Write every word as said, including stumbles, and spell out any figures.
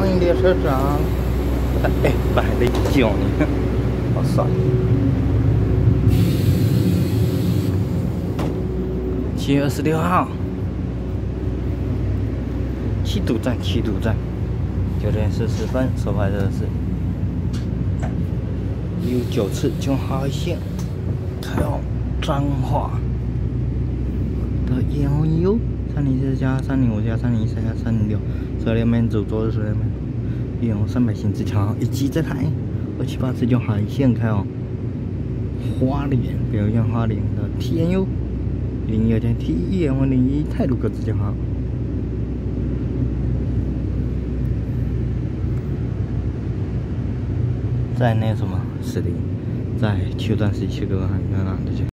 欢迎列车长。哎，我还得叫呢，好帅。七月二十六号，七堵站，七堵站，九点四十分，首发热是有九次九号线，开往彰化的幺幺三零四加三零五加三零一三加三零六，车辆面主座的车辆面，利用三百行之桥以及这台二七八次九号线开往花莲，表现花莲的 T N U 零二点 T 一点五零一泰鲁格之桥号。在那什么士林，在秋段时期个还有哪的去？